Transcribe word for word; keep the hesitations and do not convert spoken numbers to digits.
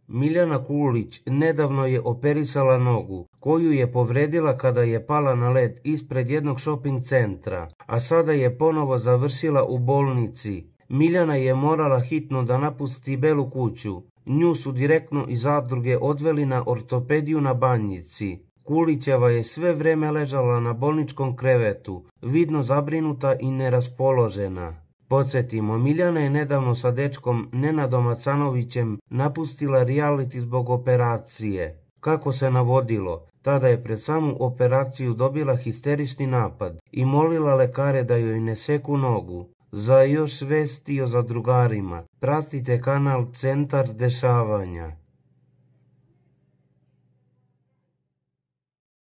Miljana Kulić nedavno je operisala nogu, koju je povredila kada je pala na led ispred jednog shopping centra, a sada je ponovo završila u bolnici. Miljana je morala hitno da napusti Belu kuću. Nju su direktno iz zadruge odveli na ortopediju na Banjici. Kulićeva je sve vreme ležala na bolničkom krevetu, vidno zabrinuta i neraspoložena. Podsjetimo, Miljana je nedavno sa dečkom Nenadom Macanovićem napustila reality zbog operacije. Kako se navodilo, tada je pred samu operaciju dobila histerični napad i molila lekare da joj ne seku nogu. Za još vesti o zadrugarima, pratite kanal Centar dešavanja.